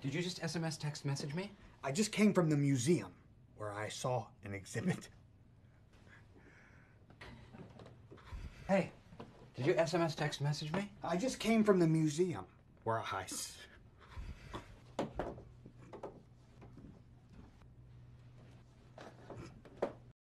Did you just SMS text message me? I just came from the museum where I saw an exhibit. Hey, did you SMS text message me? I just came from the museum where I